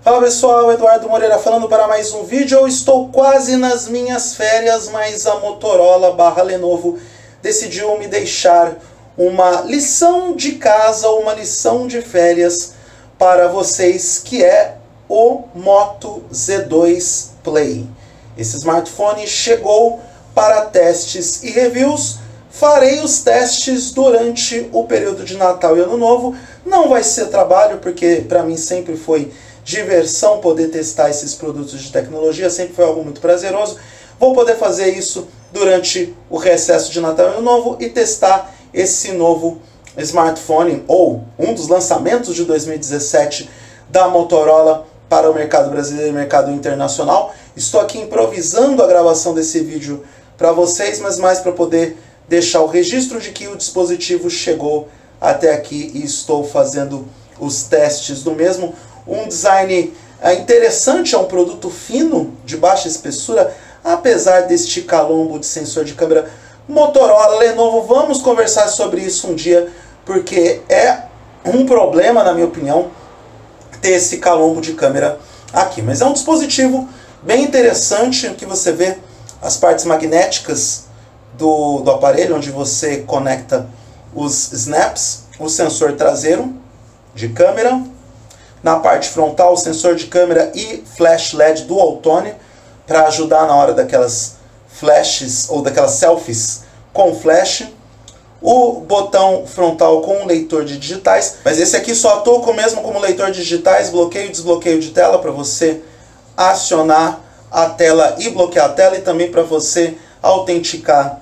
Fala pessoal, Eduardo Moreira falando para mais um vídeo. Eu estou quase nas minhas férias, mas a Motorola / Lenovo decidiu me deixar uma lição de casa, uma lição de férias para vocês, que é o Moto Z2 Play. Esse smartphone chegou para testes e reviews. Farei os testes durante o período de Natal e Ano Novo. Não vai ser trabalho, porque para mim sempre foi diversão poder testar esses produtos de tecnologia, sempre foi algo muito prazeroso. Vou poder fazer isso durante o recesso de Natal e Ano Novo e testar esse novo smartphone, ou um dos lançamentos de 2017 da Motorola para o mercado brasileiro e mercado internacional. Estou aqui improvisando a gravação desse vídeo para vocês, mas mais para poder deixar o registro de que o dispositivo chegou até aqui e estou fazendo os testes do mesmo. Um design interessante, é um produto fino, de baixa espessura, apesar deste calombo de sensor de câmera. Motorola, Lenovo, vamos conversar sobre isso um dia, porque é um problema, na minha opinião, ter esse calombo de câmera aqui. Mas é um dispositivo bem interessante, que você vê as partes magnéticas do aparelho, onde você conecta os snaps, o sensor traseiro de câmera, na parte frontal o sensor de câmera e flash LED dual tone, para ajudar na hora daquelas flashes ou daquelas selfies com flash, o botão frontal com leitor de digitais, mas esse aqui só atua mesmo como leitor de digitais, bloqueio e desbloqueio de tela, para você acionar a tela e bloquear a tela, e também para você autenticar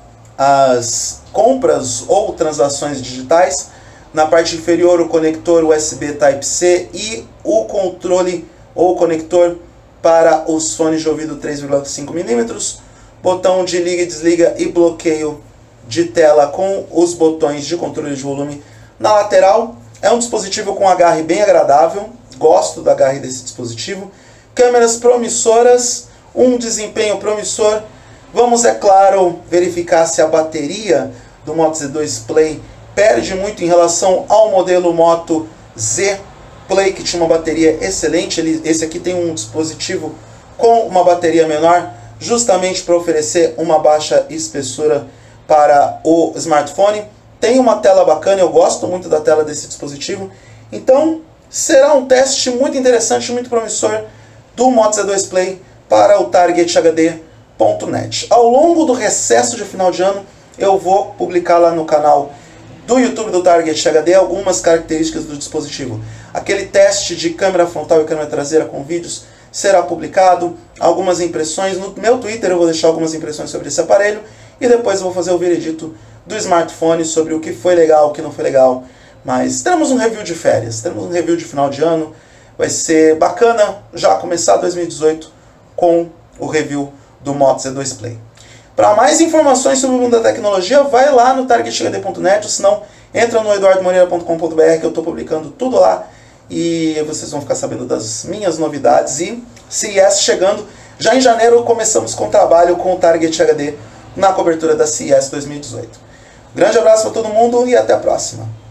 as compras ou transações digitais. Na parte inferior o conector USB Type-C e o controle ou conector para os fones de ouvido 3,5 mm, botão de liga e desliga e bloqueio de tela com os botões de controle de volume na lateral. É um dispositivo com agarre bem agradável, gosto do agarre desse dispositivo. Câmeras promissoras, um desempenho promissor. Vamos, é claro, verificar se a bateria do Moto Z2 Play perde muito em relação ao modelo Moto Z Play, que tinha uma bateria excelente. Esse aqui tem um dispositivo com uma bateria menor, justamente para oferecer uma baixa espessura para o smartphone. Tem uma tela bacana, eu gosto muito da tela desse dispositivo. Então, será um teste muito interessante, muito promissor do Moto Z2 Play para o TargetHD.net. Ao longo do recesso de final de ano, eu vou publicar lá no canal do YouTube do Target HD algumas características do dispositivo. Aquele teste de câmera frontal e câmera traseira com vídeos será publicado, algumas impressões. No meu Twitter eu vou deixar algumas impressões sobre esse aparelho, e depois eu vou fazer o veredito do smartphone sobre o que foi legal, o que não foi legal. Mas teremos um review de férias, teremos um review de final de ano. Vai ser bacana já começar 2018 com o review do Moto Z2 Play. Para mais informações sobre o mundo da tecnologia, vai lá no TargetHD.net, ou se não, entra no eduardomoreira.com.br, que eu estou publicando tudo lá, e vocês vão ficar sabendo das minhas novidades. E CES chegando, já em janeiro começamos com trabalho com o Target HD na cobertura da CES 2018. Grande abraço para todo mundo e até a próxima.